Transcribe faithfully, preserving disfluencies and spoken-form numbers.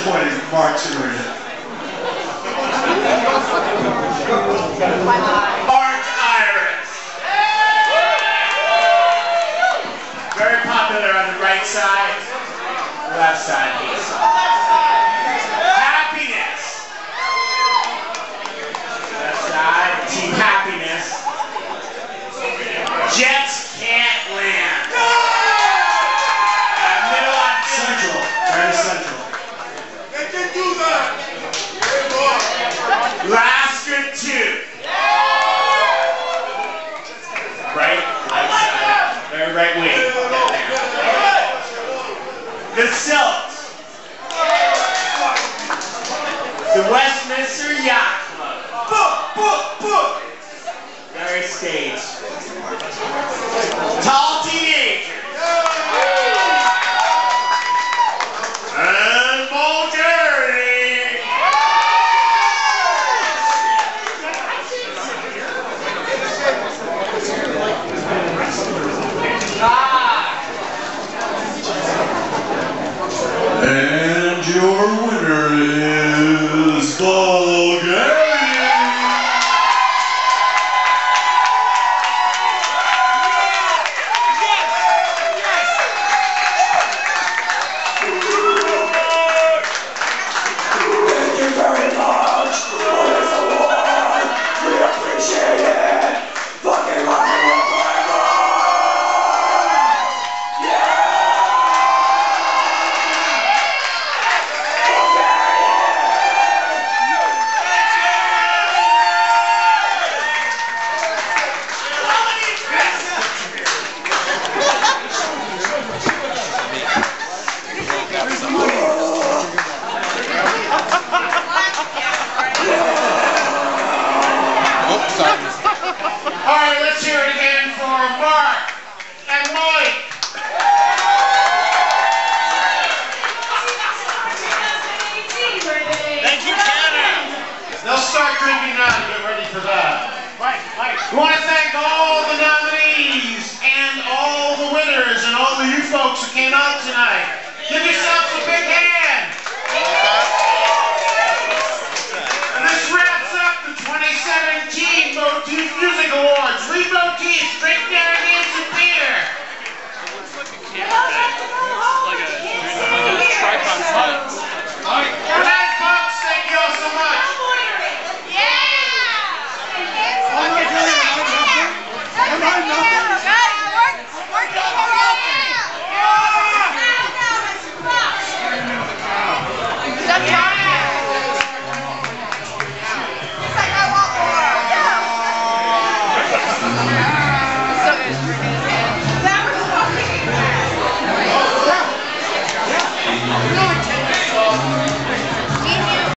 disappointed in Mark's arena. Art Iris. Very popular on the right side, left side. Happiness. Left side, Team Happiness. Jets can't land. Uh, middle on Central, very central. They can do that. Last good two. Right, right side, very right wing. The Silks. The Westminster Yacht Club. Book, book, book. Very staged. Tall teenagers. And vulgarity. And your winner is vulgarity. Alright, let's hear it again for Mark and Mike. Thank you, Tanner. They'll start drinking now to get ready for that. Mike, Mike. We want to thank all the nominees and all the winners and all the you folks who came out tonight. Give yourselves a big hand. And this wraps up the twenty seventeen Motif Music Awards. Read Motif, drink narratives and beer. Good night, folks. Thank you all so much. Yeah!